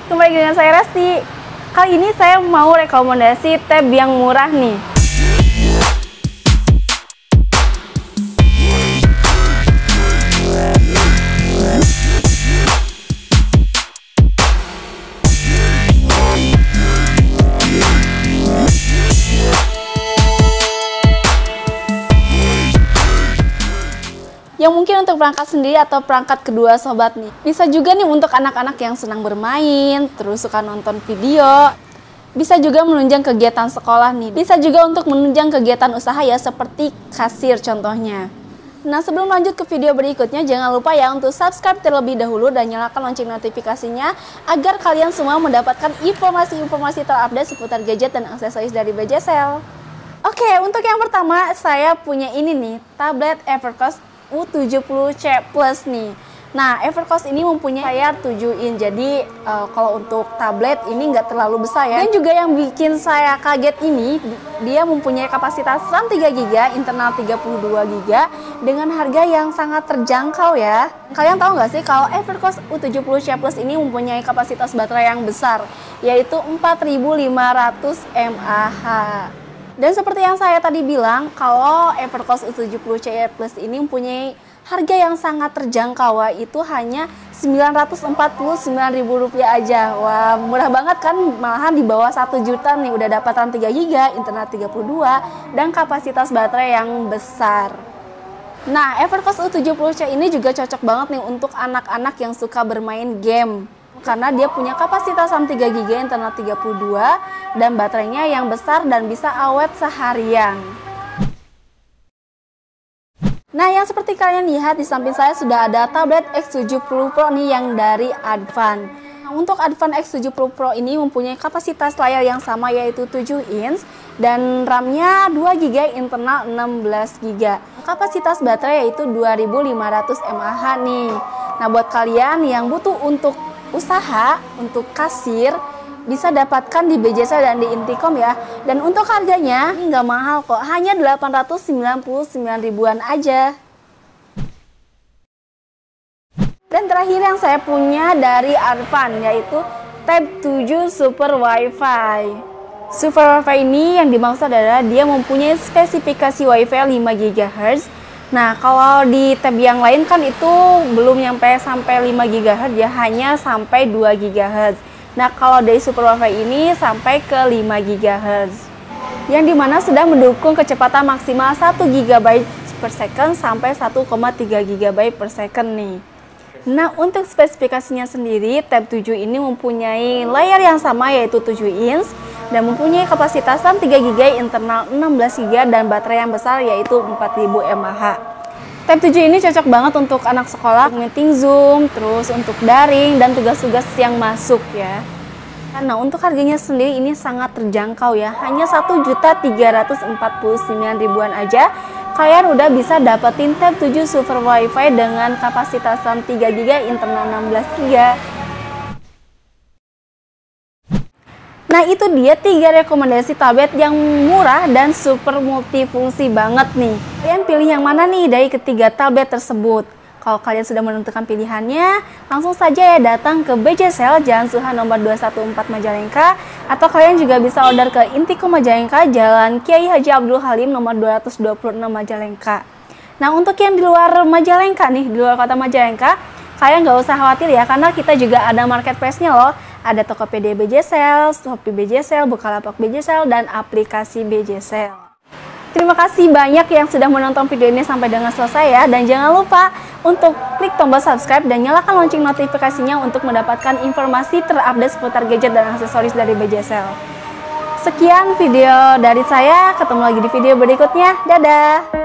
Kembali dengan saya Resti. Kali ini saya mau rekomendasi tab yang murah nih. Yang mungkin untuk perangkat sendiri atau perangkat kedua sobat nih. Bisa juga nih untuk anak-anak yang senang bermain, terus suka nonton video. Bisa juga menunjang kegiatan sekolah nih. Bisa juga untuk menunjang kegiatan usaha ya, seperti kasir contohnya. Nah, sebelum lanjut ke video berikutnya, jangan lupa ya untuk subscribe terlebih dahulu dan nyalakan lonceng notifikasinya agar kalian semua mendapatkan informasi-informasi terupdate seputar gadget dan aksesoris dari BJSL. Oke, untuk yang pertama saya punya ini nih, tablet Evercost U70C Plus nih. Nah, Evercost ini mempunyai layar 7 in, jadi kalau untuk tablet ini nggak terlalu besar ya. Dan juga yang bikin saya kaget ini, dia mempunyai kapasitas RAM 3GB, internal 32GB dengan harga yang sangat terjangkau ya. Kalian tahu nggak sih kalau Evercost U70C Plus ini mempunyai kapasitas baterai yang besar, yaitu 4500 mAh. Dan seperti yang saya tadi bilang, kalau Evercost U70C Plus ini mempunyai harga yang sangat terjangkau, itu hanya Rp949.000 aja. Wah, murah banget kan, malahan di bawah 1 juta nih udah dapat RAM 3GB, internal 32, dan kapasitas baterai yang besar. Nah, Evercost U70C ini juga cocok banget nih untuk anak-anak yang suka bermain game. Karena dia punya kapasitas RAM 3GB, internal 32, dan baterainya yang besar dan bisa awet seharian. Nah, yang seperti kalian lihat di samping saya sudah ada tablet X70 Pro nih yang dari Advan. Nah, untuk Advan X70 Pro ini mempunyai kapasitas layar yang sama, yaitu 7 inch dan RAM-nya 2GB, internal 16GB. Kapasitas baterai yaitu 2500 mAh nih. Nah, buat kalian yang butuh untuk usaha, untuk kasir, bisa dapatkan di BJSL dan di Intikom ya. Dan untuk harganya ini nggak mahal kok, hanya 899 ribuan aja. Dan terakhir yang saya punya dari Advan, yaitu Tab 7 Super Wi-Fi. Super Wi-Fi ini yang dimaksud adalah dia mempunyai spesifikasi Wi-Fi 5 GHz. Nah, kalau di tab yang lain kan itu belum nyampe sampai 5 GHz ya, hanya sampai 2 GHz. Nah, kalau dari Super Wi-Fi ini sampai ke 5 GHz. Yang dimana sudah mendukung kecepatan maksimal 1 GB per second sampai 1,3 GB per second nih. Nah, untuk spesifikasinya sendiri, tab 7 ini mempunyai layar yang sama, yaitu 7 inch. Dan mempunyai kapasitas RAM 3GB, internal 16GB, dan baterai yang besar yaitu 4000 mAh. Tab 7 ini cocok banget untuk anak sekolah, meeting Zoom, terus untuk daring, dan tugas-tugas yang masuk ya. Nah, untuk harganya sendiri ini sangat terjangkau ya, hanya Rp1.349.000 aja. Kalian udah bisa dapetin tab 7 Super Wi-Fi dengan kapasitas RAM 3GB, internal 16GB. Nah, itu dia 3 rekomendasi tablet yang murah dan super multifungsi banget nih. Kalian pilih yang mana nih dari ketiga tablet tersebut? Kalau kalian sudah menentukan pilihannya, langsung saja ya datang ke BJSL Jalan Suha nomor 214 Majalengka, atau kalian juga bisa order ke Intikom Majalengka, Jalan Kiai Haji Abdul Halim nomor 226 Majalengka. Nah, untuk yang di luar Majalengka nih, di luar kota Majalengka, kalian nggak usah khawatir ya, karena kita juga ada marketplace-nya loh. Ada Tokopedia BJSL, Shopee BJSL, Bukalapak BJSL, dan aplikasi BJSL. Terima kasih banyak yang sudah menonton video ini sampai dengan selesai ya. Dan jangan lupa untuk klik tombol subscribe dan nyalakan lonceng notifikasinya untuk mendapatkan informasi terupdate seputar gadget dan aksesoris dari BJSL. Sekian video dari saya, ketemu lagi di video berikutnya. Dadah!